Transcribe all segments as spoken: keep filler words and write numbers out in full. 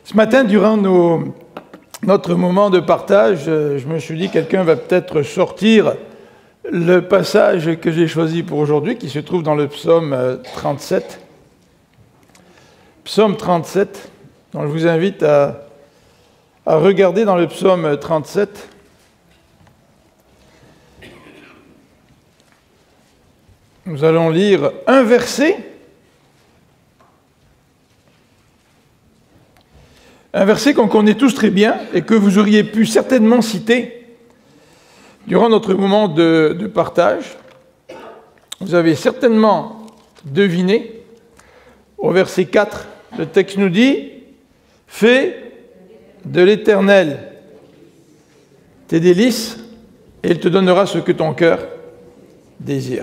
Ce matin, durant nos, notre moment de partage, je me suis dit que quelqu'un va peut-être sortir le passage que j'ai choisi pour aujourd'hui, qui se trouve dans le psaume trente-sept. Psaume trente-sept, donc je vous invite à, à regarder dans le psaume trente-sept. Nous allons lire un verset, un verset qu'on connaît tous très bien et que vous auriez pu certainement citer durant notre moment de, de partage. Vous avez certainement deviné, au verset quatre, le texte nous dit « Fais de l'Éternel tes délices et il te donnera ce que ton cœur désire. »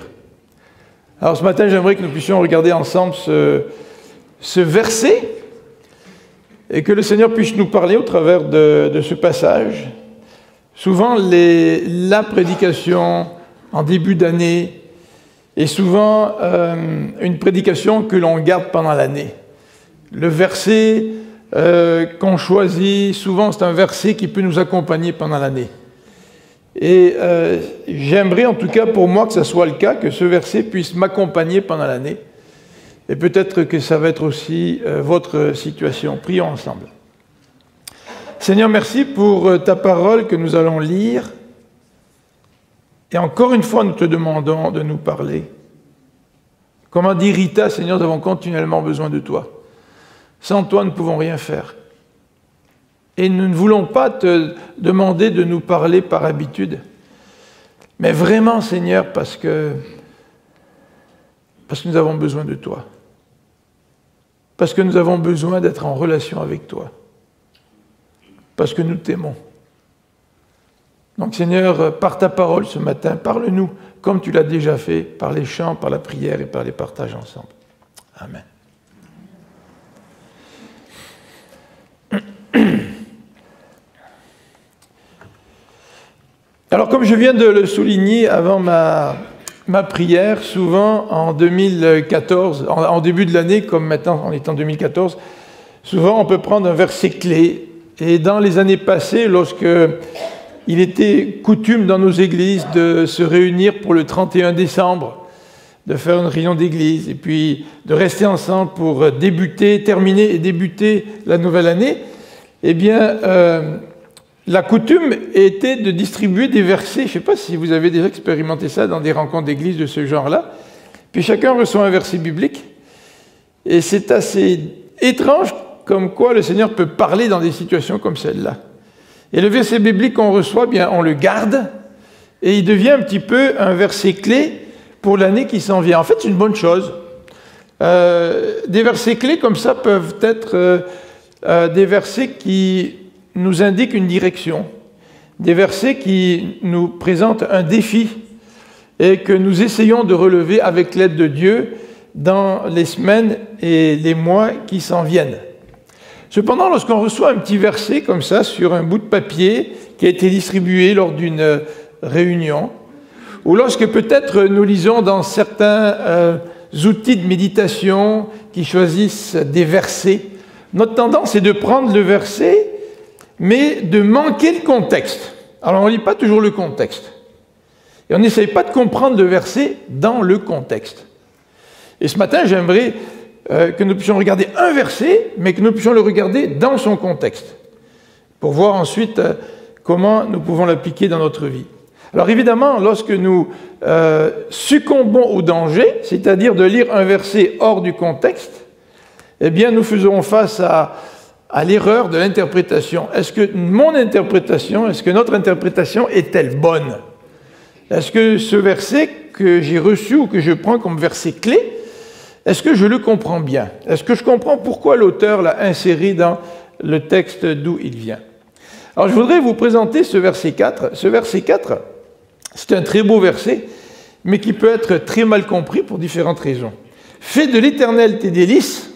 Alors ce matin, j'aimerais que nous puissions regarder ensemble ce, ce verset et que le Seigneur puisse nous parler au travers de, de ce passage. Souvent, les, la prédication en début d'année est souvent euh, une prédication que l'on garde pendant l'année. Le verset euh, qu'on choisit, souvent c'est un verset qui peut nous accompagner pendant l'année. Et euh, j'aimerais en tout cas pour moi que ce soit le cas, que ce verset puisse m'accompagner pendant l'année. Et peut-être que ça va être aussi euh, votre situation. Prions ensemble. Seigneur, merci pour ta parole que nous allons lire. Et encore une fois, nous te demandons de nous parler. Comme a dit Rita, Seigneur, nous avons continuellement besoin de toi. Sans toi, nous ne pouvons rien faire. Et nous ne voulons pas te demander de nous parler par habitude, mais vraiment, Seigneur, parce que, parce que nous avons besoin de toi. Parce que nous avons besoin d'être en relation avec toi. Parce que nous t'aimons. Donc, Seigneur, par ta parole ce matin, parle-nous comme tu l'as déjà fait, par les chants, par la prière et par les partages ensemble. Amen. Alors, comme je viens de le souligner avant ma, ma prière, souvent en deux mille quatorze, en, en début de l'année, comme maintenant on est en deux mille quatorze, souvent on peut prendre un verset clé. Et dans les années passées, lorsque il était coutume dans nos églises de se réunir pour le trente et un décembre, de faire une réunion d'église, et puis de rester ensemble pour débuter, terminer et débuter la nouvelle année, eh bien, euh, la coutume était de distribuer des versets. Je ne sais pas si vous avez déjà expérimenté ça dans des rencontres d'église de ce genre-là. Puis chacun reçoit un verset biblique. Et c'est assez étrange comme quoi le Seigneur peut parler dans des situations comme celle-là. Et le verset biblique qu'on reçoit, bien, on le garde et il devient un petit peu un verset clé pour l'année qui s'en vient. En fait, c'est une bonne chose. Euh, des versets clés comme ça peuvent être euh, euh, des versets qui nous indiquent une direction, des versets qui nous présentent un défi et que nous essayons de relever avec l'aide de Dieu dans les semaines et les mois qui s'en viennent. Cependant, lorsqu'on reçoit un petit verset comme ça sur un bout de papier qui a été distribué lors d'une réunion, ou lorsque peut-être nous lisons dans certains euh, outils de méditation qui choisissent des versets, notre tendance est de prendre le verset mais de manquer le contexte. Alors, on ne lit pas toujours le contexte. Et on n'essaye pas de comprendre le verset dans le contexte. Et ce matin, j'aimerais euh, que nous puissions regarder un verset, mais que nous puissions le regarder dans son contexte, pour voir ensuite euh, comment nous pouvons l'appliquer dans notre vie. Alors, évidemment, lorsque nous euh, succombons au danger, c'est-à-dire de lire un verset hors du contexte, eh bien, nous faisons face à à l'erreur de l'interprétation. Est-ce que mon interprétation, est-ce que notre interprétation est-elle bonne? Est-ce que ce verset que j'ai reçu ou que je prends comme verset clé, est-ce que je le comprends bien? Est-ce que je comprends pourquoi l'auteur l'a inséré dans le texte d'où il vient? Alors je voudrais vous présenter ce verset quatre. Ce verset quatre, c'est un très beau verset, mais qui peut être très mal compris pour différentes raisons. « Fais de l'Éternel tes délices,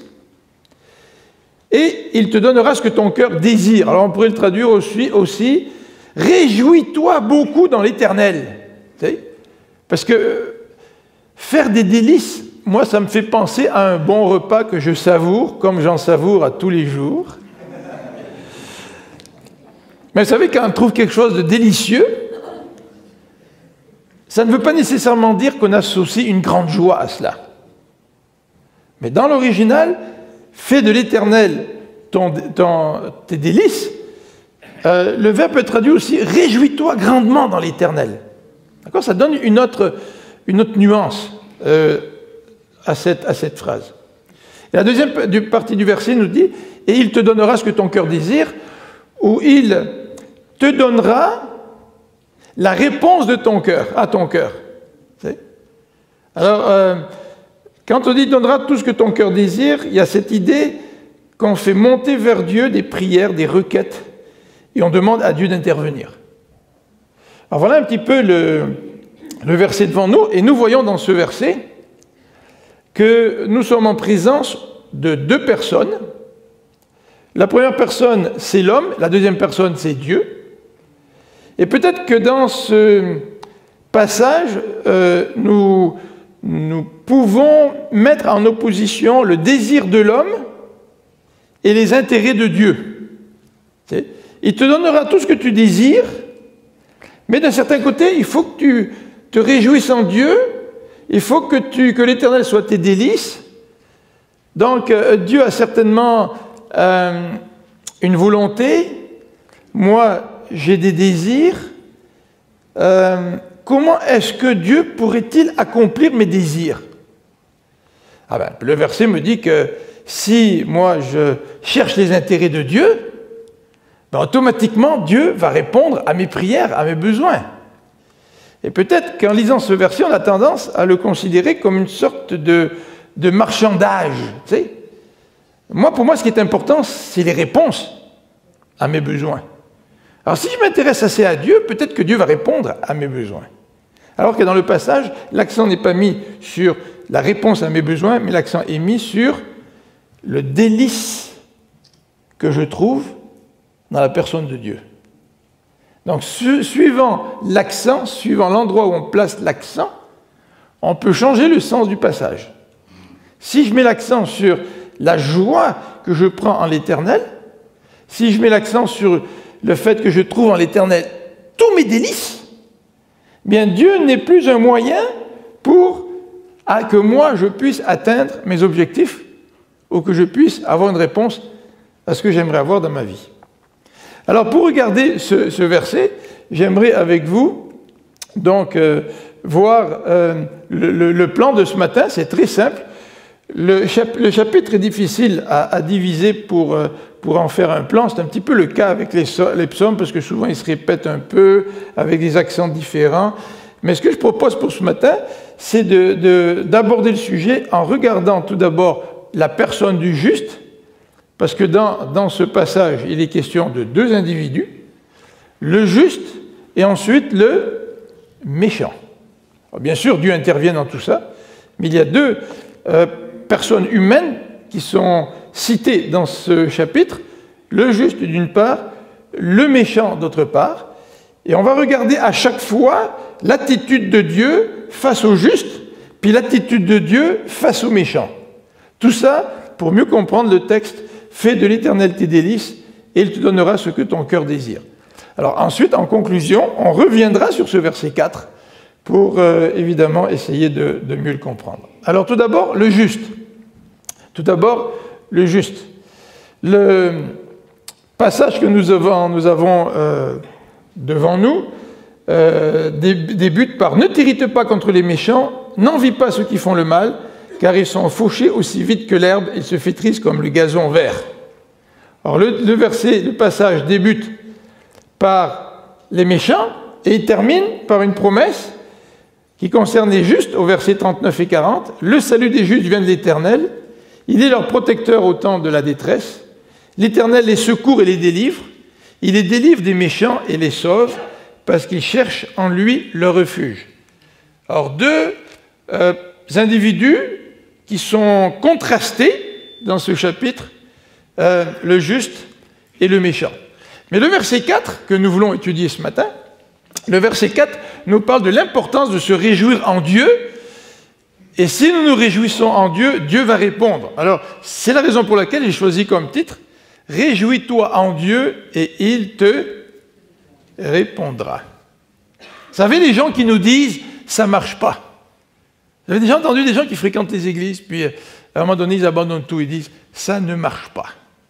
et il te donnera ce que ton cœur désire. » Alors on pourrait le traduire aussi, aussi « Réjouis-toi beaucoup dans l'Éternel. » Parce que faire des délices, moi ça me fait penser à un bon repas que je savoure, comme j'en savoure à tous les jours. Mais vous savez, quand on trouve quelque chose de délicieux, ça ne veut pas nécessairement dire qu'on associe une grande joie à cela. Mais dans l'original, fais de l'Éternel ton, ton, tes délices, euh, le verbe peut être traduit aussi réjouis-toi grandement dans l'Éternel. D'accord ? Ça donne une autre, une autre nuance euh, à, cette, à cette phrase. Et la deuxième partie du verset nous dit « Et il te donnera ce que ton cœur désire » ou « Il te donnera la réponse de ton cœur, à ton cœur. » Alors, euh, quand on dit « donnera tout ce que ton cœur désire », il y a cette idée qu'on fait monter vers Dieu des prières, des requêtes, et on demande à Dieu d'intervenir. Alors voilà un petit peu le, le verset devant nous, et nous voyons dans ce verset que nous sommes en présence de deux personnes. La première personne, c'est l'homme, la deuxième personne, c'est Dieu. Et peut-être que dans ce passage, euh, nous, nous pouvons mettre en opposition le désir de l'homme et les intérêts de Dieu. Il te donnera tout ce que tu désires, mais d'un certain côté, il faut que tu te réjouisses en Dieu, il faut que, tu, que l'Éternel soit tes délices. Donc, euh, Dieu a certainement euh, une volonté. Moi, j'ai des désirs. Euh, comment est-ce que Dieu pourrait-il accomplir mes désirs? Ah ben, le verset me dit que si moi je cherche les intérêts de Dieu, ben automatiquement Dieu va répondre à mes prières, à mes besoins. Et peut-être qu'en lisant ce verset, on a tendance à le considérer comme une sorte de, de marchandage. Tu sais? Moi, pour moi, ce qui est important, c'est les réponses à mes besoins. Alors, si je m'intéresse assez à Dieu, peut-être que Dieu va répondre à mes besoins. Alors que dans le passage, l'accent n'est pas mis sur la réponse à mes besoins, mais l'accent est mis sur le délice que je trouve dans la personne de Dieu. Donc, su- suivant l'accent, suivant l'endroit où on place l'accent, on peut changer le sens du passage. Si je mets l'accent sur la joie que je prends en l'Éternel, si je mets l'accent sur le fait que je trouve en l'Éternel tous mes délices, bien Dieu n'est plus un moyen pour à, que moi je puisse atteindre mes objectifs ou que je puisse avoir une réponse à ce que j'aimerais avoir dans ma vie. Alors pour regarder ce, ce verset, j'aimerais avec vous donc euh, voir euh, le, le, le plan de ce matin. C'est très simple. Le, chap le chapitre est difficile à, à diviser pour, euh, pour en faire un plan. C'est un petit peu le cas avec les, les psaumes, parce que souvent ils se répètent un peu, avec des accents différents. Mais ce que je propose pour ce matin, c'est d'aborder de, de, le sujet en regardant tout d'abord la personne du juste, parce que dans, dans ce passage, il est question de deux individus, le juste et ensuite le méchant. Alors, bien sûr, Dieu intervient dans tout ça, mais il y a deux euh, personnes humaines qui sont citées dans ce chapitre, le juste d'une part, le méchant d'autre part, et on va regarder à chaque fois l'attitude de Dieu face au juste, puis l'attitude de Dieu face au méchant. Tout ça pour mieux comprendre le texte « Fais de l'Éternel tes délices, et il te donnera ce que ton cœur désire ». Alors ensuite, en conclusion, on reviendra sur ce verset quatre pour euh, évidemment essayer de, de mieux le comprendre. Alors tout d'abord, le juste. Tout d'abord, le juste. Le passage que nous avons, nous avons euh, devant nous euh, débute par « Ne t'irrite pas contre les méchants, n'envie pas ceux qui font le mal, car ils sont fauchés aussi vite que l'herbe, ils se flétrissent comme le gazon vert. » Alors le, le verset, le passage débute par les méchants et il termine par une promesse qui concerne les justes au verset trente-neuf et quarante. « Le salut des justes vient de l'Éternel, il est leur protecteur au temps de la détresse. L'Éternel les secourt et les délivre, il les délivre des méchants et les sauve, parce qu'ils cherchent en lui leur refuge. » Alors deux euh, individus qui sont contrastés dans ce chapitre, euh, le juste et le méchant. Mais le verset quatre, que nous voulons étudier ce matin, le verset quatre nous parle de l'importance de se réjouir en Dieu, et si nous nous réjouissons en Dieu, Dieu va répondre. Alors, c'est la raison pour laquelle j'ai choisi comme titre « Réjouis-toi en Dieu et il te répondra. Vous savez, les gens qui nous disent « ça ne marche pas ». Vous avez déjà entendu des gens qui fréquentent les églises, puis à un moment donné, ils abandonnent tout, ils disent « ça ne marche pas ».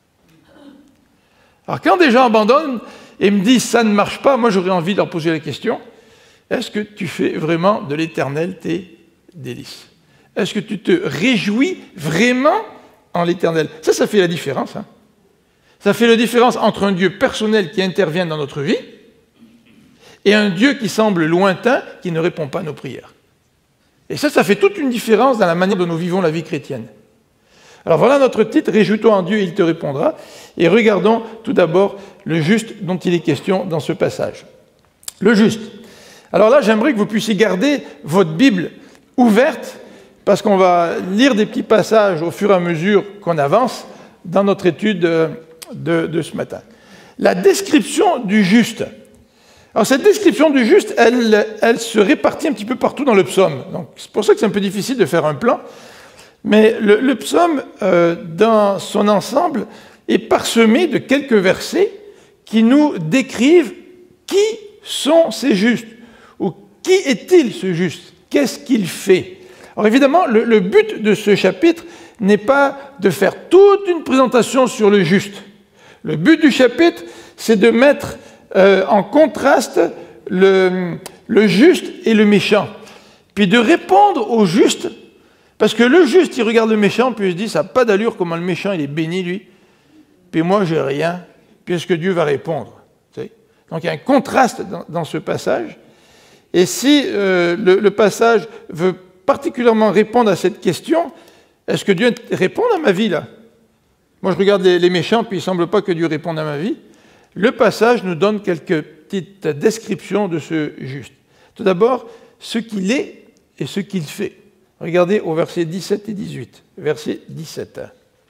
Alors quand des gens abandonnent et me disent « ça ne marche pas », moi j'aurais envie de leur poser la question « est-ce que tu fais vraiment de l'Éternel tes délices? Est-ce que tu te réjouis vraiment en l'Éternel ?» Ça, ça fait la différence. Hein. Ça fait la différence entre un Dieu personnel qui intervient dans notre vie et un Dieu qui semble lointain, qui ne répond pas à nos prières. Et ça, ça fait toute une différence dans la manière dont nous vivons la vie chrétienne. Alors voilà notre titre, « Réjouis-toi en Dieu et il te répondra ». Et regardons tout d'abord le juste dont il est question dans ce passage. Le juste. Alors là, j'aimerais que vous puissiez garder votre Bible ouverte, parce qu'on va lire des petits passages au fur et à mesure qu'on avance dans notre étude de, de ce matin. La description du juste. Alors cette description du juste, elle, elle se répartit un petit peu partout dans le psaume. Donc c'est pour ça que c'est un peu difficile de faire un plan. Mais le, le psaume, euh, dans son ensemble, est parsemé de quelques versets qui nous décrivent qui sont ces justes, ou qui est-il ce juste, qu'est-ce qu'il fait. Alors évidemment, le, le but de ce chapitre n'est pas de faire toute une présentation sur le juste. Le but du chapitre, c'est de mettre euh, en contraste le, le juste et le méchant, puis de répondre au juste. Parce que le juste, il regarde le méchant, puis il se dit, ça n'a pas d'allure, comment le méchant, il est béni, lui. Puis moi, j'ai rien. Puis est-ce que Dieu va répondre? Tu sais? Donc il y a un contraste dans, dans ce passage. Et si euh, le, le passage veut particulièrement répondre à cette question, est-ce que Dieu répond à ma vie, là? Moi, je regarde les, les méchants, puis il ne semble pas que Dieu réponde à ma vie. Le passage nous donne quelques petites descriptions de ce juste. Tout d'abord, ce qu'il est et ce qu'il fait. Regardez au verset dix-sept et dix-huit. Verset dix-sept.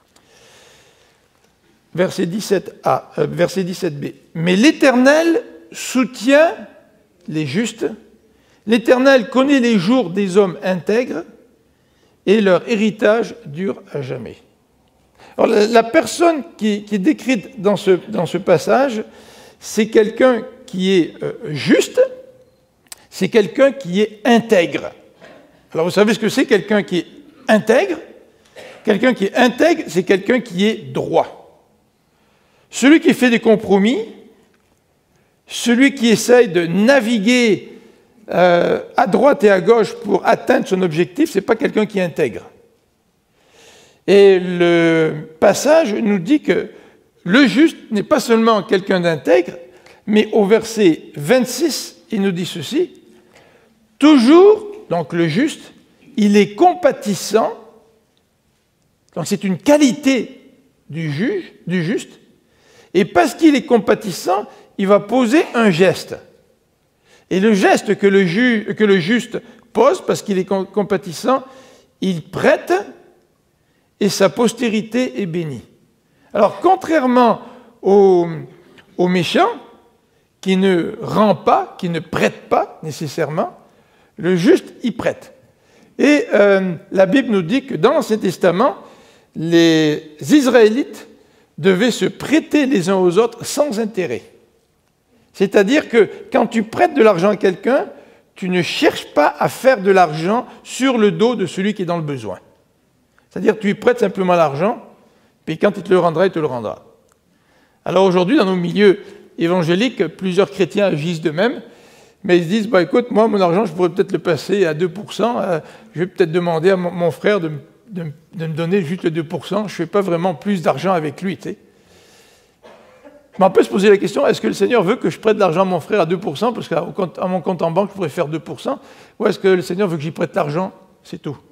Verset dix-sept A, euh, verset dix-sept B. Mais l'Éternel soutient les justes. L'Éternel connaît les jours des hommes intègres et leur héritage dure à jamais. Alors, la, la personne qui, qui est décrite dans ce, dans ce passage, c'est quelqu'un qui est euh, juste, c'est quelqu'un qui est intègre. Alors, vous savez ce que c'est, quelqu'un qui est intègre? Quelqu'un qui est intègre, c'est quelqu'un qui est droit. Celui qui fait des compromis, celui qui essaye de naviguer euh, à droite et à gauche pour atteindre son objectif, ce n'est pas quelqu'un qui est intègre. Et le passage nous dit que le juste n'est pas seulement quelqu'un d'intègre, mais au verset vingt-six, il nous dit ceci, « Toujours » donc le juste, il est compatissant, donc c'est une qualité du juge, du juste, et parce qu'il est compatissant, il va poser un geste. Et le geste que le, ju, que le juste pose, parce qu'il est compatissant, il prête, et sa postérité est bénie. Alors, contrairement au, au méchant, qui ne rend pas, qui ne prête pas nécessairement, le juste, il prête. Et euh, la Bible nous dit que dans l'Ancien Testament, les Israélites devaient se prêter les uns aux autres sans intérêt. C'est-à-dire que quand tu prêtes de l'argent à quelqu'un, tu ne cherches pas à faire de l'argent sur le dos de celui qui est dans le besoin. C'est-à-dire que tu lui prêtes simplement l'argent, puis quand il te le rendra, il te le rendra. Alors aujourd'hui, dans nos milieux évangéliques, plusieurs chrétiens agissent de même. Mais ils se disent, bah, écoute, moi, mon argent, je pourrais peut-être le passer à deux pour cent. Euh, je vais peut-être demander à mon, mon frère de, de, de me donner juste le deux pour cent. Je ne fais pas vraiment plus d'argent avec lui. Tu sais. Mais on peut se poser la question, est-ce que le Seigneur veut que je prête de l'argent à mon frère à deux pour cent, parce qu'à à mon compte en banque, je pourrais faire deux pour cent, ou est-ce que le Seigneur veut que j'y prête l'argent? C'est tout.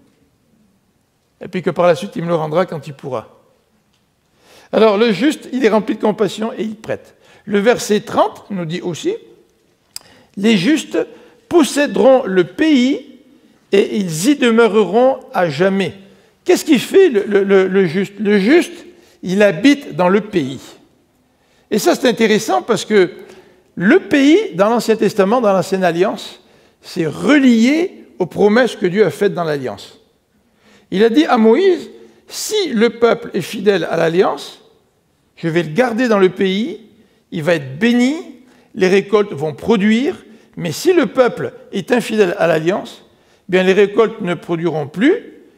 Et puis que par la suite, il me le rendra quand il pourra. Alors, le juste, il est rempli de compassion et il prête. Le verset trente nous dit aussi, les justes posséderont le pays et ils y demeureront à jamais. Qu'est-ce qui fait le, le, le juste? Le juste, il habite dans le pays. Et ça, c'est intéressant parce que le pays, dans l'Ancien Testament, dans l'Ancienne Alliance, c'est relié aux promesses que Dieu a faites dans l'Alliance. Il a dit à Moïse, si le peuple est fidèle à l'Alliance, je vais le garder dans le pays, il va être béni, les récoltes vont produire, mais si le peuple est infidèle à l'alliance, bien les récoltes ne produiront plus.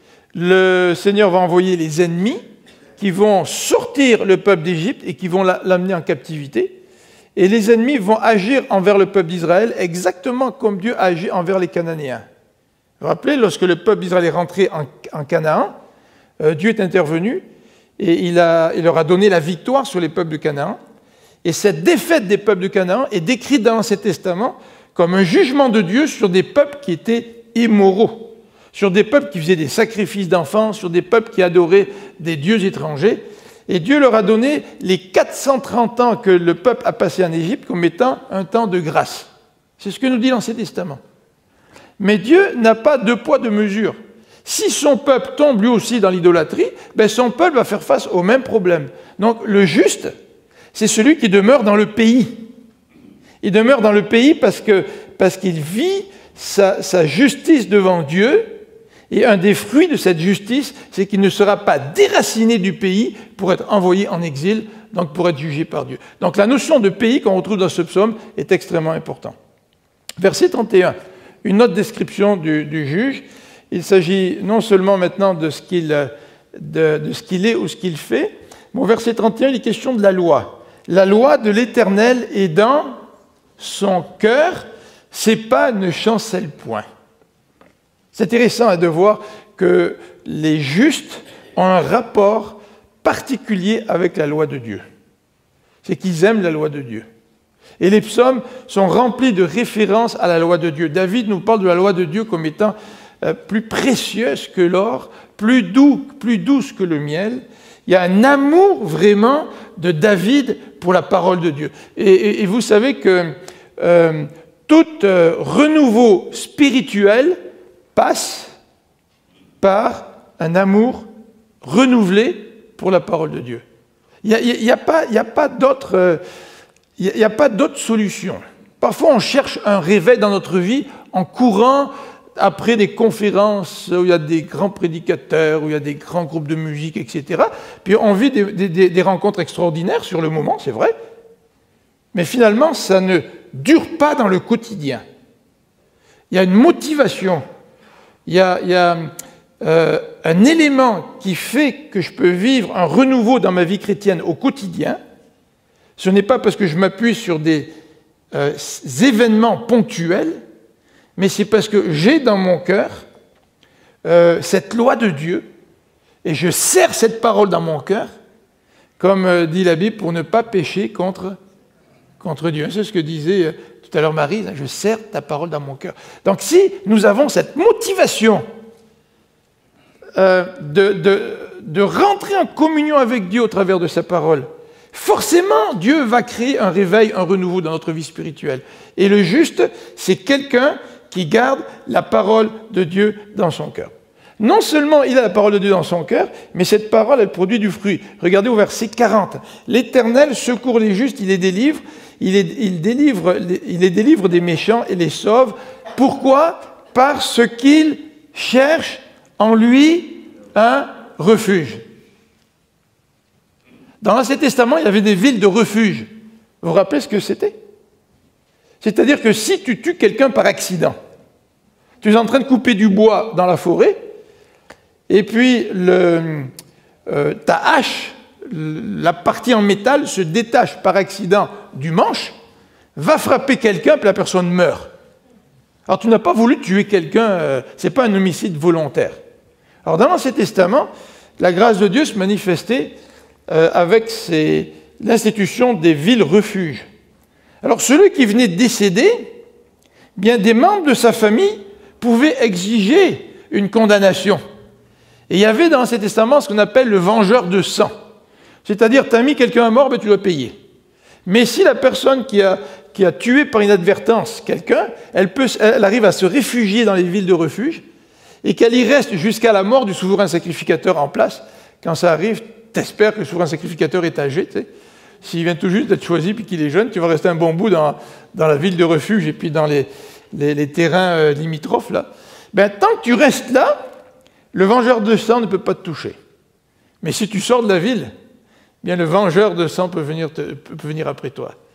Le Seigneur va envoyer les ennemis qui vont sortir le peuple d'Égypte et qui vont l'amener en captivité. Et les ennemis vont agir envers le peuple d'Israël exactement comme Dieu a agi envers les Cananéens. Vous vous rappelez, lorsque le peuple d'Israël est rentré en, en Canaan, euh, Dieu est intervenu et il, a, il leur a donné la victoire sur les peuples de Canaan. Et cette défaite des peuples de Canaan est décrite dans l'Ancien Testament comme un jugement de Dieu sur des peuples qui étaient immoraux, sur des peuples qui faisaient des sacrifices d'enfants, sur des peuples qui adoraient des dieux étrangers. Et Dieu leur a donné les quatre cent trente ans que le peuple a passé en Égypte comme étant un temps de grâce. C'est ce que nous dit l'Ancien Testament. Mais Dieu n'a pas deux poids, deux mesures. Si son peuple tombe lui aussi dans l'idolâtrie, ben son peuple va faire face au même problème. Donc le juste, c'est celui qui demeure dans le pays. Il demeure dans le pays parce que, parce qu'il vit sa, sa justice devant Dieu, et un des fruits de cette justice, c'est qu'il ne sera pas déraciné du pays pour être envoyé en exil, donc pour être jugé par Dieu. Donc la notion de pays qu'on retrouve dans ce psaume est extrêmement importante. Verset trente et un, une autre description du, du juge. Il s'agit non seulement maintenant de ce qu'il de, de ce qu'il est ou ce qu'il fait, mais au verset trente et un, il est question de la loi. La loi de l'Éternel est dans son cœur, ses pas ne chancellent point. C'est intéressant de voir que les justes ont un rapport particulier avec la loi de Dieu. C'est qu'ils aiment la loi de Dieu. Et les psaumes sont remplis de références à la loi de Dieu. David nous parle de la loi de Dieu comme étant euh, plus précieuse que l'or, plus doux, plus douce que le miel. Il y a un amour vraiment de David pour la parole de Dieu. Et, et, et vous savez que euh, tout euh, renouveau spirituel passe par un amour renouvelé pour la parole de Dieu. Il n'y a, a, a pas, a pas d'autre euh, il a pas d'autre solution. Parfois, on cherche un réveil dans notre vie en courant après des conférences où il y a des grands prédicateurs, où il y a des grands groupes de musique, et cetera. Puis on vit des, des, des rencontres extraordinaires sur le moment, c'est vrai, mais finalement, ça ne dure pas dans le quotidien. Il y a une motivation. Il y a, il y a euh, un élément qui fait que je peux vivre un renouveau dans ma vie chrétienne au quotidien. Ce n'est pas parce que je m'appuie sur des euh, événements ponctuels, mais c'est parce que j'ai dans mon cœur euh, cette loi de Dieu, et je serre cette parole dans mon cœur, comme euh, dit la Bible, pour ne pas pécher contre, contre Dieu. C'est ce que disait euh, tout à l'heure Marie, je serre ta parole dans mon cœur. Donc si nous avons cette motivation euh, de, de, de rentrer en communion avec Dieu au travers de sa parole, forcément Dieu va créer un réveil, un renouveau dans notre vie spirituelle. Et le juste, c'est quelqu'un qui garde la parole de Dieu dans son cœur. Non seulement il a la parole de Dieu dans son cœur, mais cette parole, elle produit du fruit. Regardez au verset quarante. L'Éternel secourt les justes, il les délivre. Il les, il, délivre, il les délivre des méchants et les sauve. Pourquoi? Parce qu'ils cherchent en lui un refuge. Dans l'Ancien Testament, il y avait des villes de refuge. Vous vous rappelez ce que c'était? C'est-à-dire que si tu tues quelqu'un par accident, tu es en train de couper du bois dans la forêt, et puis le, euh, ta hache, la partie en métal se détache par accident du manche, va frapper quelqu'un, puis la personne meurt. Alors tu n'as pas voulu tuer quelqu'un, euh, ce n'est pas un homicide volontaire. Alors dans l'Ancien Testament, la grâce de Dieu se manifestait euh, avec ces, l'institution des villes refuges. Alors celui qui venait de décéder, bien des membres de sa famille pouvaient exiger une condamnation. Et il y avait dans l'Ancien Testament ce qu'on appelle le vengeur de sang. C'est-à-dire, tu as mis quelqu'un à mort, ben, tu dois payer. Mais si la personne qui a, qui a tué par inadvertance quelqu'un, elle, peut, elle arrive à se réfugier dans les villes de refuge, et qu'elle y reste jusqu'à la mort du souverain sacrificateur en place, quand ça arrive, t'espères que le souverain sacrificateur est âgé, tu sais. S'il vient tout juste d'être choisi puis qu'il est jeune, tu vas rester un bon bout dans, dans la ville de refuge et puis dans les, les, les terrains euh, limitrophes. Là. Ben, tant que tu restes là, le vengeur de sang ne peut pas te toucher. Mais si tu sors de la ville, bien le vengeur de sang peut venir, te, peut venir après toi.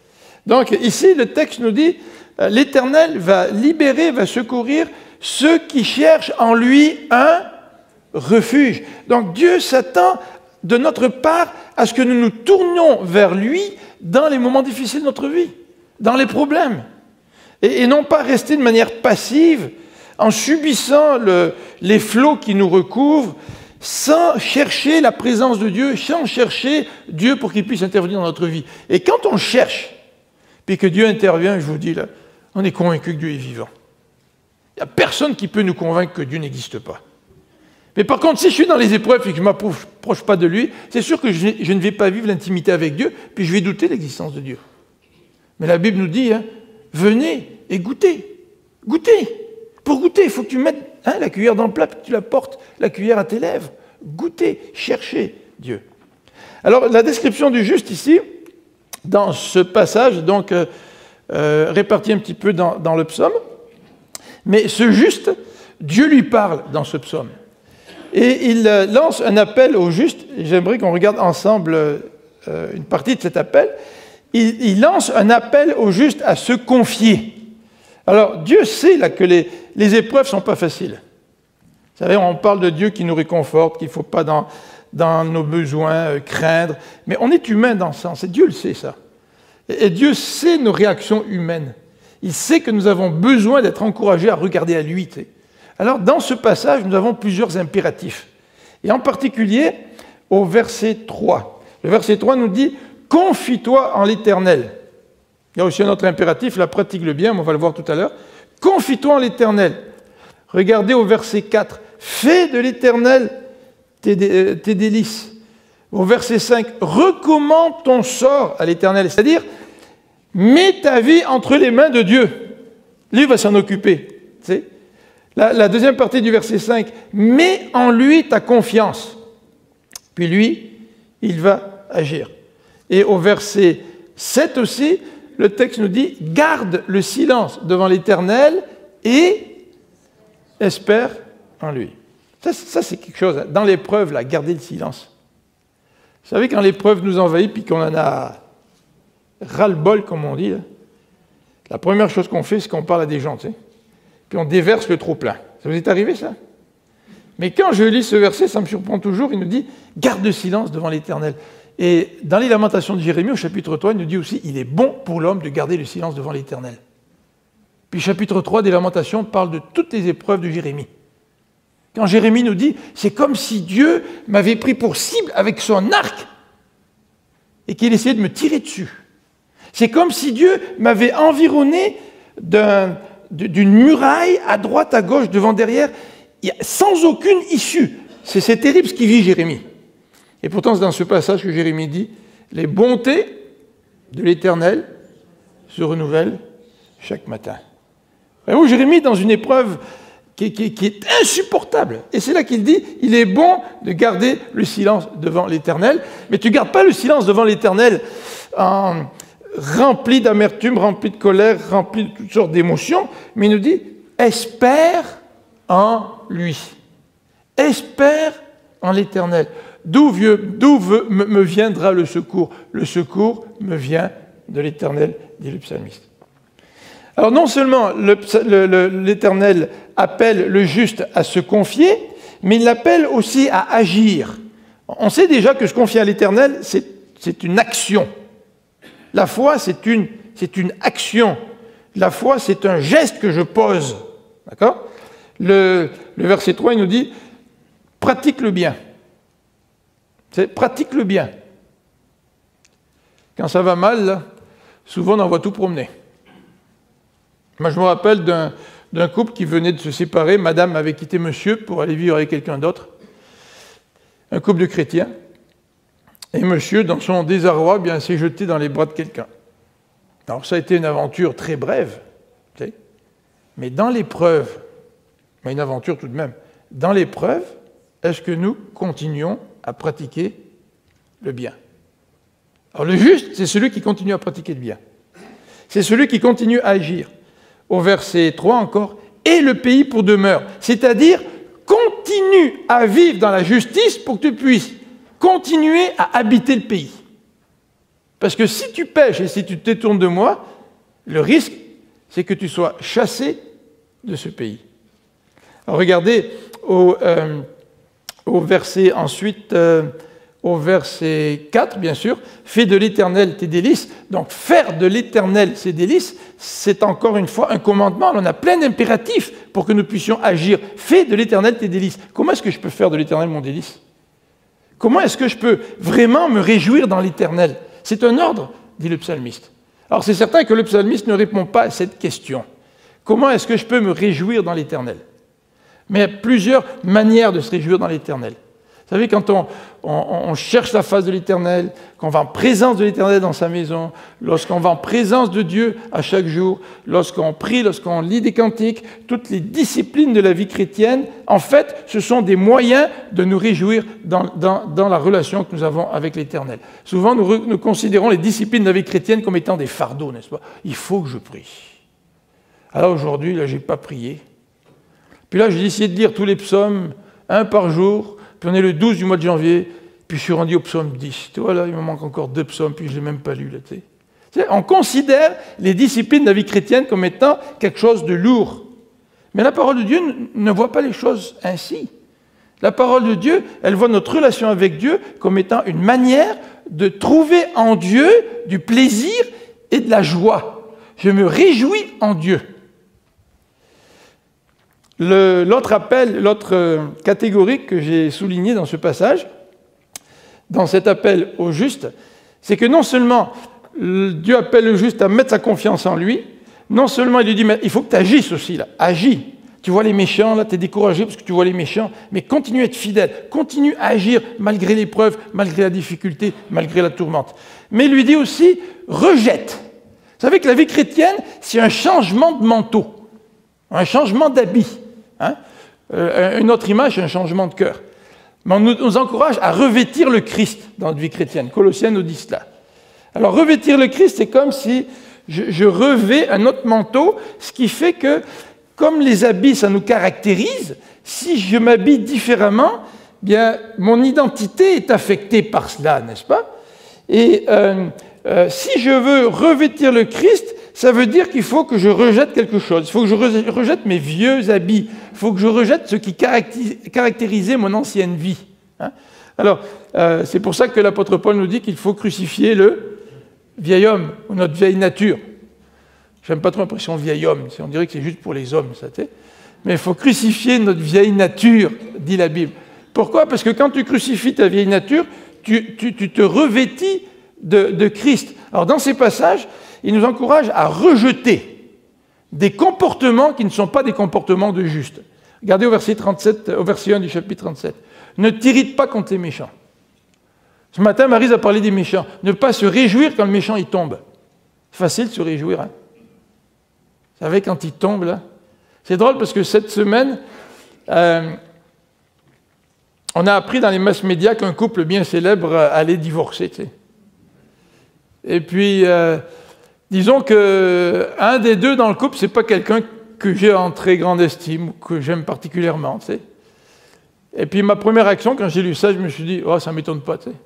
Donc ici, le texte nous dit, euh, l'Éternel va libérer, va secourir ceux qui cherchent en lui un refuge. Donc Dieu s'attend de notre part à ce que nous nous tournions vers lui dans les moments difficiles de notre vie, dans les problèmes. Et, et non pas rester de manière passive en subissant le, les flots qui nous recouvrent, sans chercher la présence de Dieu, sans chercher Dieu pour qu'il puisse intervenir dans notre vie. Et quand on cherche, puis que Dieu intervient, je vous dis là, on est convaincu que Dieu est vivant. Il n'y a personne qui peut nous convaincre que Dieu n'existe pas. Mais par contre, si je suis dans les épreuves et que je ne m'approche pas de lui, c'est sûr que je, je ne vais pas vivre l'intimité avec Dieu, puis je vais douter de l'existence de Dieu. Mais la Bible nous dit, hein, venez et goûtez. Goûtez. Pour goûter, il faut que tu mettes hein, la cuillère dans le plat, puis que tu la portes, la cuillère à tes lèvres. Goûtez, cherchez Dieu. Alors, la description du juste ici, dans ce passage, donc euh, euh, réparti un petit peu dans, dans le psaume, mais ce juste, Dieu lui parle dans ce psaume. Et il euh, lance un appel au juste, et j'aimerais qu'on regarde ensemble euh, une partie de cet appel. Il, il lance un appel au juste à se confier. Alors, Dieu sait là, que les, les épreuves ne sont pas faciles. Vous savez, on parle de Dieu qui nous réconforte, qu'il ne faut pas dans, dans nos besoins euh, craindre, mais on est humain dans ce sens, et Dieu le sait ça. Et, et Dieu sait nos réactions humaines. Il sait que nous avons besoin d'être encouragés à regarder à lui. Tu sais. Alors, dans ce passage, nous avons plusieurs impératifs. Et en particulier, au verset trois. Le verset trois nous dit « Confie-toi en l'Éternel ». Il y a aussi un autre impératif, la pratique le bien, mais on va le voir tout à l'heure. « Confie-toi en l'Éternel ». Regardez au verset quatre. « Fais de l'Éternel tes, dé- tes délices ». Au verset cinq. « Recommande ton sort à l'Éternel ». C'est-à-dire, mets ta vie entre les mains de Dieu. Lui va s'en occuper. Tu sais. La, la deuxième partie du verset cinq. « Mets en lui ta confiance ». Puis lui, il va agir. Et au verset sept aussi, le texte nous dit « Garde le silence devant l'Éternel et espère en lui ». Ça, ça c'est quelque chose. Dans l'épreuve, là, garder le silence. Vous savez, quand l'épreuve nous envahit, puis qu'on en a ras-le-bol, comme on dit, là, la première chose qu'on fait, c'est qu'on parle à des gens, tu sais, puis on déverse le trop-plein. Ça vous est arrivé, ça? Mais quand je lis ce verset, ça me surprend toujours, il nous dit « Garde le silence devant l'Éternel ». Et dans les Lamentations de Jérémie, au chapitre trois, il nous dit aussi « Il est bon pour l'homme de garder le silence devant l'Éternel ». Puis chapitre trois des Lamentations parle de toutes les épreuves de Jérémie. Quand Jérémie nous dit « C'est comme si Dieu m'avait pris pour cible avec son arc et qu'il essayait de me tirer dessus. C'est comme si Dieu m'avait environné d'un, d'une muraille à droite, à gauche, devant, derrière, sans aucune issue. » C'est, c'est terrible ce qu'il vit Jérémie. Et pourtant, c'est dans ce passage que Jérémie dit « Les bontés de l'Éternel se renouvellent chaque matin. » Voyez-vous, Jérémie, dans une épreuve qui, qui, qui est insupportable. Et c'est là qu'il dit « Il est bon de garder le silence devant l'Éternel. » Mais tu ne gardes pas le silence devant l'Éternel en rempli d'amertume, rempli de colère, rempli de toutes sortes d'émotions. Mais il nous dit « Espère en lui. Espère en l'Éternel. » D'où, vieux, d'où veut, me, me viendra le secours? Le secours me vient de l'Éternel, dit le psalmiste. Alors non seulement le, le, le, l'Éternel appelle le juste à se confier, mais il l'appelle aussi à agir. On sait déjà que se confier à l'Éternel, c'est, c'est une action. La foi, c'est une, c'est une action. La foi, c'est un geste que je pose. D'accord? Le, le verset trois, il nous dit « Pratique le bien ». C'est pratique le bien. Quand ça va mal, là, souvent on en voit tout promener. Moi, je me rappelle d'un, d'un couple qui venait de se séparer. Madame avait quitté monsieur pour aller vivre avec quelqu'un d'autre. Un couple de chrétiens. Et monsieur, dans son désarroi, bien, s'est jeté dans les bras de quelqu'un. Alors, ça a été une aventure très brève. Tu sais, mais dans l'épreuve, mais une aventure tout de même, dans l'épreuve, est-ce que nous continuons à pratiquer le bien? Alors le juste, c'est celui qui continue à pratiquer le bien. C'est celui qui continue à agir. Au verset trois encore, « Et le pays pour demeure », c'est-à-dire continue à vivre dans la justice pour que tu puisses continuer à habiter le pays. Parce que si tu pèches et si tu te détournes de moi, le risque, c'est que tu sois chassé de ce pays. Alors regardez au, euh, au verset ensuite, euh, au verset quatre, bien sûr, « Fais de l'Éternel tes délices ». Donc faire de l'Éternel ses délices, c'est encore une fois un commandement. On a plein d'impératifs pour que nous puissions agir. « Fais de l'Éternel tes délices ». Comment est-ce que je peux faire de l'Éternel mon délice? Comment est-ce que je peux vraiment me réjouir dans l'Éternel? C'est un ordre, dit le psalmiste. Alors c'est certain que le psalmiste ne répond pas à cette question. Comment est-ce que je peux me réjouir dans l'Éternel? Mais il y a plusieurs manières de se réjouir dans l'Éternel. Vous savez, quand on, on, on cherche la face de l'Éternel, qu'on va en présence de l'Éternel dans sa maison, lorsqu'on va en présence de Dieu à chaque jour, lorsqu'on prie, lorsqu'on lit des cantiques, toutes les disciplines de la vie chrétienne, en fait, ce sont des moyens de nous réjouir dans, dans, dans la relation que nous avons avec l'Éternel. Souvent, nous, nous considérons les disciplines de la vie chrétienne comme étant des fardeaux, n'est-ce pas? Il faut que je prie. Alors aujourd'hui, là, je n'ai pas prié. Puis là, j'ai essayé de lire tous les psaumes, un par jour. Puis on est le douze du mois de janvier, puis je suis rendu au psaume dix. Tu vois, là, il me manque encore deux psaumes, puis je ne l'ai même pas lu. Là, tu sais. On considère les disciplines de la vie chrétienne comme étant quelque chose de lourd. Mais la parole de Dieu ne voit pas les choses ainsi. La parole de Dieu, elle voit notre relation avec Dieu comme étant une manière de trouver en Dieu du plaisir et de la joie. Je me réjouis en Dieu. L'autre appel, l'autre catégorie que j'ai souligné dans ce passage, dans cet appel au juste, c'est que non seulement Dieu appelle le juste à mettre sa confiance en lui, non seulement il lui dit, mais il faut que tu agisses aussi, là, agis. Tu vois les méchants, là, tu es découragé parce que tu vois les méchants, mais continue à être fidèle, continue à agir malgré l'épreuve, malgré la difficulté, malgré la tourmente. Mais il lui dit aussi, rejette. Vous savez que la vie chrétienne, c'est un changement de manteau, un changement d'habit. Hein? Euh, une autre image, c'est un changement de cœur. Mais on nous, nous encourage à revêtir le Christ dans notre vie chrétienne. Colossiens nous dit cela. Alors, revêtir le Christ, c'est comme si je, je revais un autre manteau, ce qui fait que, comme les habits, ça nous caractérise, si je m'habille différemment, bien, mon identité est affectée par cela, n'est-ce pas? Et euh, euh, si je veux revêtir le Christ, ça veut dire qu'il faut que je rejette quelque chose. Il faut que je rejette mes vieux habits. Il faut que je rejette ce qui caractérisait mon ancienne vie. Hein? Alors, euh, c'est pour ça que l'apôtre Paul nous dit qu'il faut crucifier le vieil homme, ou notre vieille nature. J'aime pas trop l'impression vieil homme, on dirait que c'est juste pour les hommes, ça, tu sais. Mais il faut crucifier notre vieille nature, dit la Bible. Pourquoi? Parce que quand tu crucifies ta vieille nature, tu, tu, tu te revêtis de, de Christ. Alors, dans ces passages, il nous encourage à rejeter des comportements qui ne sont pas des comportements de juste. Regardez au verset trente-sept, au verset un du chapitre trente-sept. Ne t'irrite pas contre les méchants. Ce matin, Maryse a parlé des méchants. Ne pas se réjouir quand le méchant il tombe. C'est facile de se réjouir. Hein? Vous savez, quand il tombe, là. C'est drôle parce que cette semaine, euh, on a appris dans les mass médias qu'un couple bien célèbre allait divorcer. Tu sais. Et puis, euh, disons qu'un des deux dans le couple, c'est pas quelqu'un que j'ai en très grande estime ou que j'aime particulièrement. Tu sais. Et puis, ma première action, quand j'ai lu ça, je me suis dit, oh, ça ne m'étonne pas. Tu sais.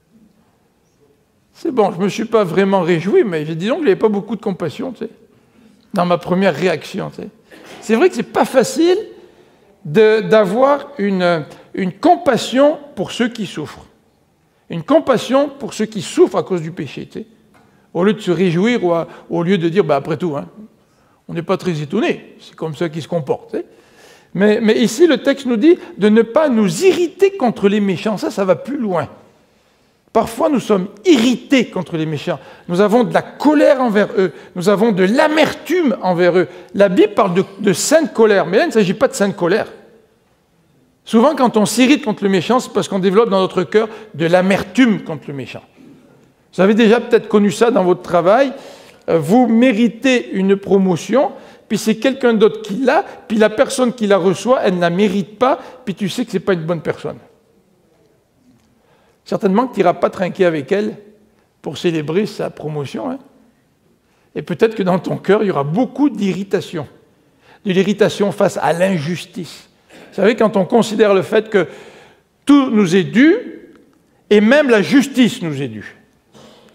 C'est bon, je ne me suis pas vraiment réjoui, mais disons que je n'avais pas beaucoup de compassion, tu sais, dans ma première réaction. Tu sais. C'est vrai que ce n'est pas facile d'avoir une, une compassion pour ceux qui souffrent. Une compassion pour ceux qui souffrent à cause du péché. Tu sais. Au lieu de se réjouir ou à, au lieu de dire, bah, après tout, hein, on n'est pas très étonné, c'est comme ça qu'ils se comportent. Tu sais. Mais, mais ici, le texte nous dit de ne pas nous irriter contre les méchants. Ça, ça va plus loin. Parfois, nous sommes irrités contre les méchants. Nous avons de la colère envers eux. Nous avons de l'amertume envers eux. La Bible parle de, de sainte colère, mais là, il ne s'agit pas de sainte colère. Souvent, quand on s'irrite contre le méchant, c'est parce qu'on développe dans notre cœur de l'amertume contre le méchant. Vous avez déjà peut-être connu ça dans votre travail. Vous méritez une promotion, puis c'est quelqu'un d'autre qui l'a, puis la personne qui la reçoit, elle ne la mérite pas, puis tu sais que ce n'est pas une bonne personne. Certainement que tu n'iras pas trinquer avec elle pour célébrer sa promotion. Hein? Et peut-être que dans ton cœur, il y aura beaucoup d'irritation. De l'irritation face à l'injustice. Vous savez, quand on considère le fait que tout nous est dû, et même la justice nous est due.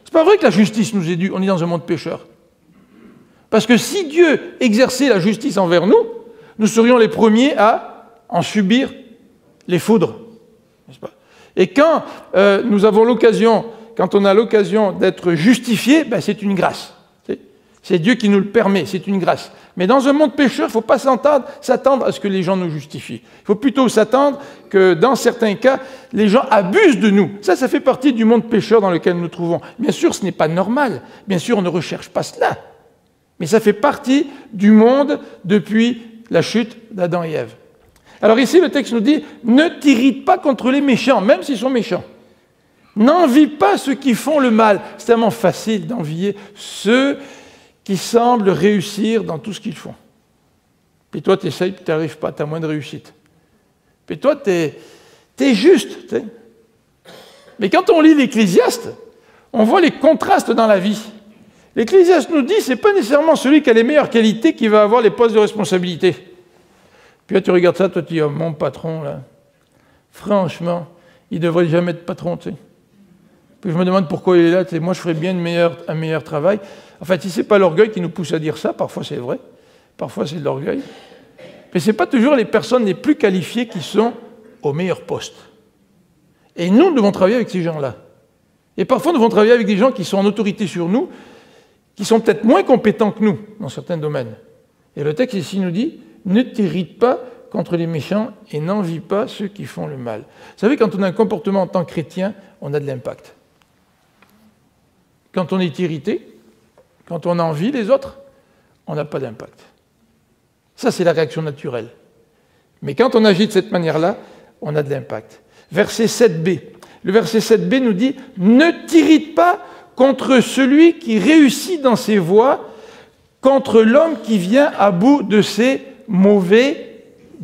C'est pas vrai que la justice nous est due, on est dans un monde pécheur. Parce que si Dieu exerçait la justice envers nous, nous serions les premiers à en subir les foudres. N'est-ce pas? Et quand euh, nous avons l'occasion, quand on a l'occasion d'être justifié, ben c'est une grâce. C'est Dieu qui nous le permet, c'est une grâce. Mais dans un monde pécheur, il ne faut pas s'attendre à ce que les gens nous justifient. Il faut plutôt s'attendre que dans certains cas, les gens abusent de nous. Ça, ça fait partie du monde pécheur dans lequel nous nous trouvons. Bien sûr, ce n'est pas normal. Bien sûr, on ne recherche pas cela. Mais ça fait partie du monde depuis la chute d'Adam et Ève. Alors ici, le texte nous dit, ne t'irrite pas contre les méchants, même s'ils sont méchants. N'envie pas ceux qui font le mal. C'est tellement facile d'envier ceux qui semblent réussir dans tout ce qu'ils font. Puis toi, tu essayes, puis tu n'arrives pas, tu as moins de réussite. Puis toi, tu es, t'es juste. T'sais. Mais quand on lit l'Ecclésiaste, on voit les contrastes dans la vie. L'Ecclésiaste nous dit, ce n'est pas nécessairement celui qui a les meilleures qualités qui va avoir les postes de responsabilité. Puis là, tu regardes ça, toi, tu dis, oh, mon patron, là, franchement, il ne devrait jamais être patron, tu sais. Puis je me demande pourquoi il est là, tu sais, moi, je ferais bien une meilleure, un meilleur travail. En fait, si ce n'est pas l'orgueil qui nous pousse à dire ça, parfois c'est vrai, parfois c'est de l'orgueil, mais ce n'est pas toujours les personnes les plus qualifiées qui sont au meilleur poste. Et nous, nous devons travailler avec ces gens-là. Et parfois, nous devons travailler avec des gens qui sont en autorité sur nous, qui sont peut-être moins compétents que nous dans certains domaines. Et le texte ici nous dit, ne t'irrite pas contre les méchants et n'envie pas ceux qui font le mal. Vous savez, quand on a un comportement en tant que chrétien, on a de l'impact. Quand on est irrité, quand on envie les autres, on n'a pas d'impact. Ça, c'est la réaction naturelle. Mais quand on agit de cette manière-là, on a de l'impact. Verset sept b. Le verset sept b nous dit « Ne t'irrite pas contre celui qui réussit dans ses voies, contre l'homme qui vient à bout de ses mauvais desseins. »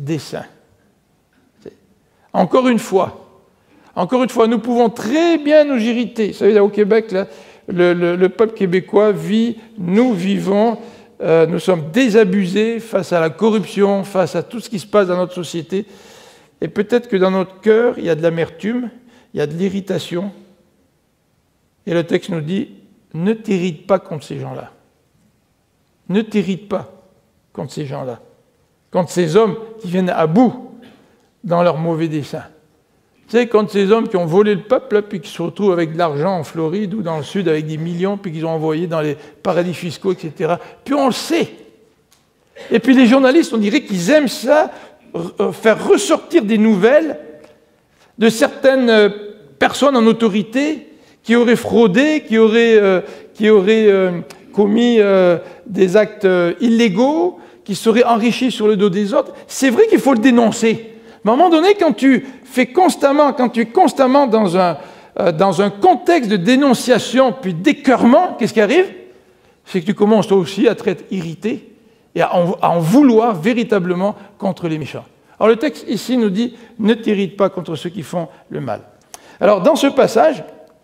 Encore une fois, encore une fois, nous pouvons très bien nous irriter. Vous savez, là au Québec, là, le, le, le peuple québécois vit, nous vivons, euh, nous sommes désabusés face à la corruption, face à tout ce qui se passe dans notre société. Et peut-être que dans notre cœur, il y a de l'amertume, il y a de l'irritation. Et le texte nous dit, ne t'irrite pas contre ces gens-là. Ne t'irrite pas contre ces gens-là. Contre ces hommes qui viennent à bout dans leurs mauvais desseins. Tu sais, contre ces hommes qui ont volé le peuple, là, puis qui se retrouvent avec de l'argent en Floride ou dans le Sud avec des millions, puis qu'ils ont envoyé dans les paradis fiscaux, et cetera. Puis on le sait. Et puis les journalistes, on dirait qu'ils aiment ça, faire ressortir des nouvelles de certaines personnes en autorité qui auraient fraudé, qui auraient, euh, qui auraient euh, commis euh, des actes euh, illégaux, qui seraient enrichis sur le dos des autres. C'est vrai qu'il faut le dénoncer. Mais à un moment donné, quand tu fais constamment, quand tu es constamment dans un, euh, dans un contexte de dénonciation puis d'écœurement, qu'est-ce qui arrive? C'est que tu commences toi aussi à te être irrité et à en, à en vouloir véritablement contre les méchants. Alors le texte ici nous dit « Ne t'irrite pas contre ceux qui font le mal ». Alors dans ce passage,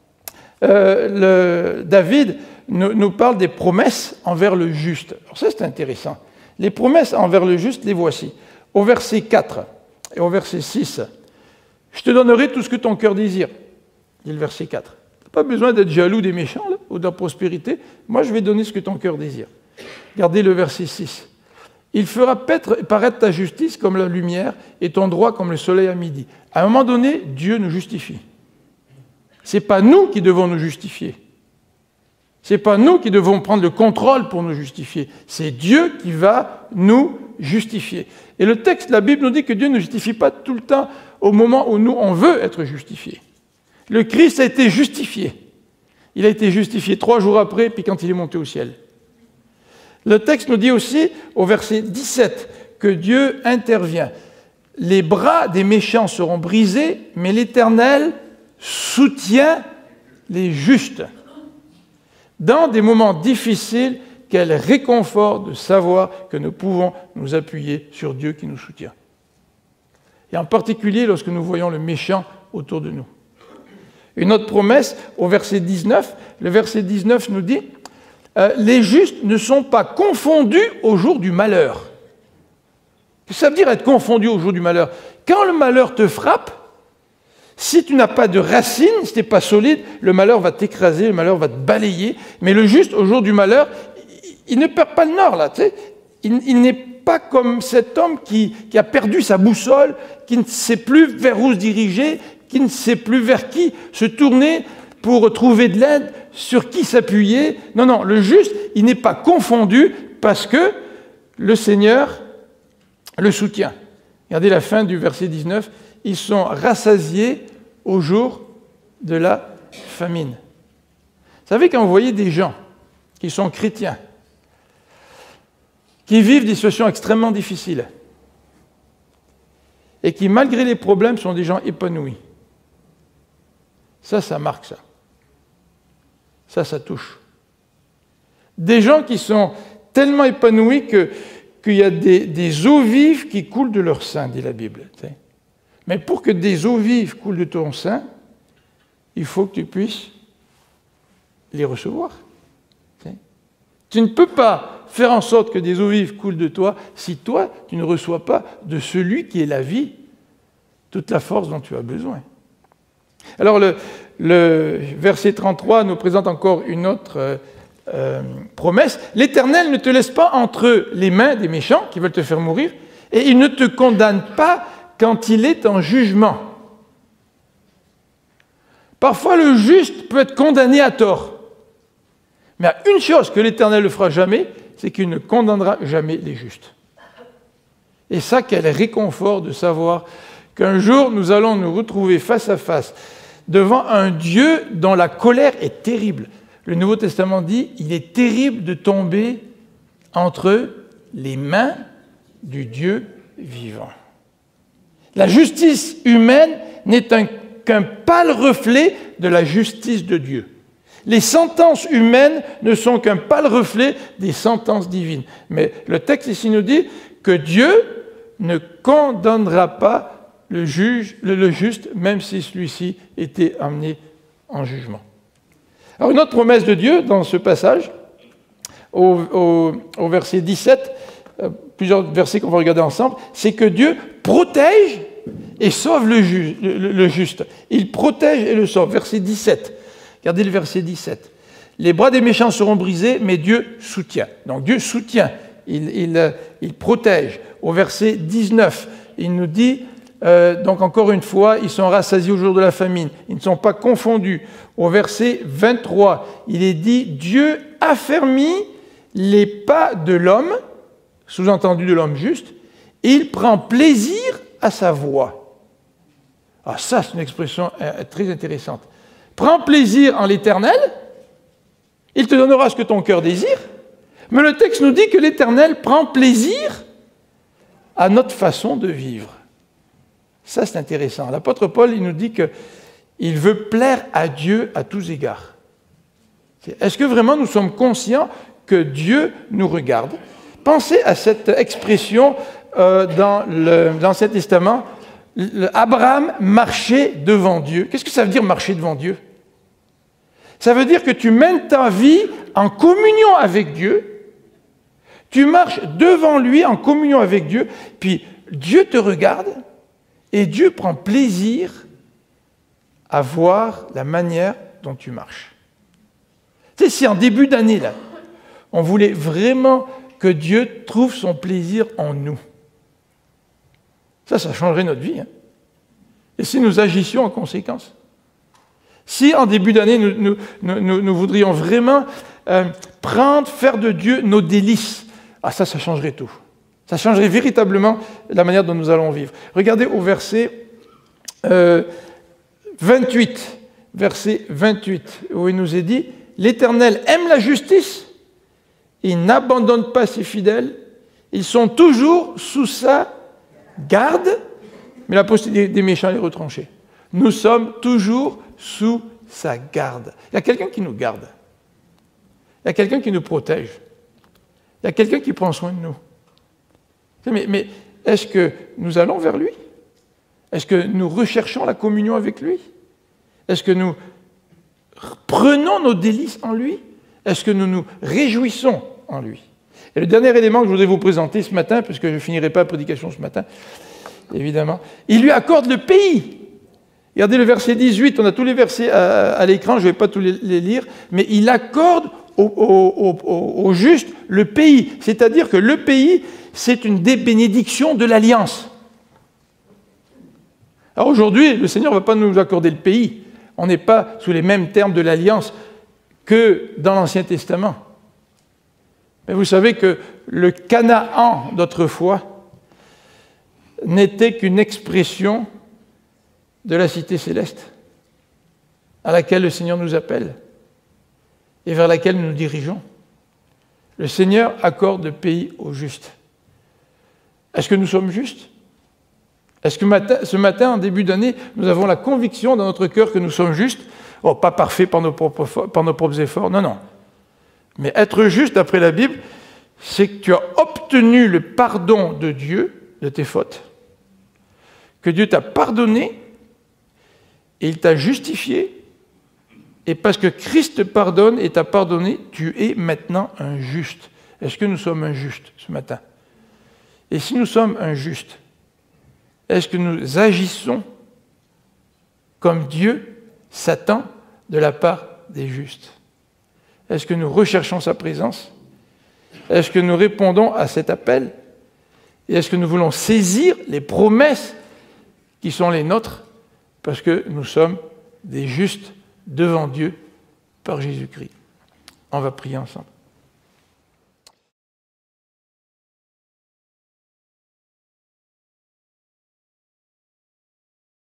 euh, le, David nous, nous parle des promesses envers le juste. Alors ça c'est intéressant. Les promesses envers le juste, les voici. Au verset quatre et au verset six, « Je te donnerai tout ce que ton cœur désire », dit le verset quatre. Tu n'as pas besoin d'être jaloux des méchants là, ou de la prospérité. Moi, je vais donner ce que ton cœur désire. Regardez le verset six. « Il fera paraître ta justice comme la lumière et ton droit comme le soleil à midi. » À un moment donné, Dieu nous justifie. Ce n'est pas nous qui devons nous justifier. Ce n'est pas nous qui devons prendre le contrôle pour nous justifier. C'est Dieu qui va nous justifier. Et le texte de la Bible nous dit que Dieu ne justifie pas tout le temps au moment où nous, on veut être justifiés. Le Christ a été justifié. Il a été justifié trois jours après, puis quand il est monté au ciel. Le texte nous dit aussi, au verset dix-sept, que Dieu intervient. Les bras des méchants seront brisés, mais l'Éternel soutient les justes. Dans des moments difficiles, quel réconfort de savoir que nous pouvons nous appuyer sur Dieu qui nous soutient. Et en particulier lorsque nous voyons le méchant autour de nous. Une autre promesse, au verset dix-neuf, le verset dix-neuf nous dit euh, « Les justes ne sont pas confondus au jour du malheur ». Qu'est-ce que ça veut dire être confondu au jour du malheur? Quand le malheur te frappe, Si tu n'as pas de racines, si tu n'es pas solide, le malheur va t'écraser, le malheur va te balayer. Mais le juste, au jour du malheur, il, il ne perd pas le nord, là. Tu sais. Il, il n'est pas comme cet homme qui, qui a perdu sa boussole, qui ne sait plus vers où se diriger, qui ne sait plus vers qui se tourner pour trouver de l'aide, sur qui s'appuyer. Non, non, le juste, il n'est pas confondu parce que le Seigneur le soutient. Regardez la fin du verset dix-neuf. Ils sont rassasiés au jour de la famine. Vous savez, quand vous voyez des gens qui sont chrétiens, qui vivent des situations extrêmement difficiles, et qui, malgré les problèmes, sont des gens épanouis, ça, ça marque ça. Ça, ça touche. Des gens qui sont tellement épanouis que, qu'il y a des, des eaux vives qui coulent de leur sein, dit la Bible. Tu sais. Mais pour que des eaux vives coulent de ton sein, il faut que tu puisses les recevoir. Tu sais. Tu ne peux pas faire en sorte que des eaux vives coulent de toi si toi, tu ne reçois pas de celui qui est la vie, toute la force dont tu as besoin. Alors, le, le verset trente-trois nous présente encore une autre euh, euh, promesse. L'Éternel ne te laisse pas entre les mains des méchants qui veulent te faire mourir, et il ne te condamne pas quand il est en jugement. Parfois, le juste peut être condamné à tort. Mais à une chose que l'Éternel ne fera jamais, c'est qu'il ne condamnera jamais les justes. Et ça, quel réconfort de savoir qu'un jour, nous allons nous retrouver face à face devant un Dieu dont la colère est terrible. Le Nouveau Testament dit, il est terrible de tomber entre les mains du Dieu vivant. La justice humaine n'est un, qu'un pâle reflet de la justice de Dieu. Les sentences humaines ne sont qu'un pâle reflet des sentences divines. Mais le texte ici nous dit que Dieu ne condamnera pas le juge, le, le juste, même si celui-ci était amené en jugement. Alors une autre promesse de Dieu dans ce passage, au, au, au verset dix-sept, euh, plusieurs versets qu'on va regarder ensemble, c'est que Dieu protège et sauve le, ju, le, le juste. Il protège et le sauve. Verset dix-sept. Regardez le verset dix-sept. Les bras des méchants seront brisés, mais Dieu soutient. Donc Dieu soutient, il, il, il protège. Au verset dix-neuf, il nous dit, euh, donc encore une fois, ils sont rassasiés au jour de la famine. Ils ne sont pas confondus. Au verset vingt-trois, il est dit, Dieu affermit les pas de l'homme, sous-entendu de l'homme juste, et il prend plaisir à sa voix. Ah, ça, c'est une expression euh, très intéressante. Prends plaisir en l'Éternel, il te donnera ce que ton cœur désire, mais le texte nous dit que l'Éternel prend plaisir à notre façon de vivre. Ça, c'est intéressant. L'apôtre Paul, il nous dit qu'il veut plaire à Dieu à tous égards. Est-ce que vraiment nous sommes conscients que Dieu nous regarde? Pensez à cette expression euh, dans l'Ancien Testament. Abraham marchait devant Dieu. Qu'est-ce que ça veut dire marcher devant Dieu? Ça veut dire que tu mènes ta vie en communion avec Dieu, tu marches devant lui en communion avec Dieu, puis Dieu te regarde et Dieu prend plaisir à voir la manière dont tu marches. Tu sais, si en début d'année, là, on voulait vraiment que Dieu trouve son plaisir en nous, ça, ça changerait notre vie. Hein. Et si nous agissions en conséquence? Si en début d'année, nous, nous, nous, nous voudrions vraiment euh, prendre, faire de Dieu nos délices, ah ça, ça changerait tout. Ça changerait véritablement la manière dont nous allons vivre. Regardez au verset euh, vingt-huit, verset vingt-huit, où il nous est dit, « L'Éternel aime la justice, il n'abandonne pas ses fidèles, ils sont toujours sous sa garde, mais la postérité des méchants est retranchée. » Nous sommes toujours sous sa garde. Il y a quelqu'un qui nous garde. Il y a quelqu'un qui nous protège. Il y a quelqu'un qui prend soin de nous. Mais, mais est-ce que nous allons vers lui? Est-ce que nous recherchons la communion avec lui? Est-ce que nous prenons nos délices en lui? Est-ce que nous nous réjouissons en lui? Et le dernier élément que je voudrais vous présenter ce matin, puisque je ne finirai pas la prédication ce matin, évidemment, il lui accorde le pays. Regardez le verset dix-huit, on a tous les versets à, à l'écran, je ne vais pas tous les, les lire, mais il accorde au, au, au, au juste le pays. C'est-à-dire que le pays, c'est une des bénédictions de l'alliance. Alors aujourd'hui, le Seigneur ne va pas nous accorder le pays. On n'est pas sous les mêmes termes de l'alliance que dans l'Ancien Testament. Mais vous savez que le Canaan d'autrefois n'était qu'une expression de la cité céleste à laquelle le Seigneur nous appelle et vers laquelle nous nous dirigeons. Le Seigneur accorde le pays aux justes. Est-ce que nous sommes justes? Est-ce que matin, ce matin, en début d'année, nous avons la conviction dans notre cœur que nous sommes justes? Oh, pas parfaits par nos propres, par nos propres efforts, non, non. Mais être juste, d'après la Bible, c'est que tu as obtenu le pardon de Dieu de tes fautes, que Dieu t'a pardonné et il t'a justifié, et parce que Christ te pardonne et t'a pardonné, tu es maintenant un juste. Est-ce que nous sommes un juste ce matin? Et si nous sommes un juste, est-ce que nous agissons comme Dieu s'attend de la part des justes? Est-ce que nous recherchons sa présence? Est-ce que nous répondons à cet appel? Et est-ce que nous voulons saisir les promesses qui sont les nôtres parce que nous sommes des justes devant Dieu par Jésus-Christ? On va prier ensemble.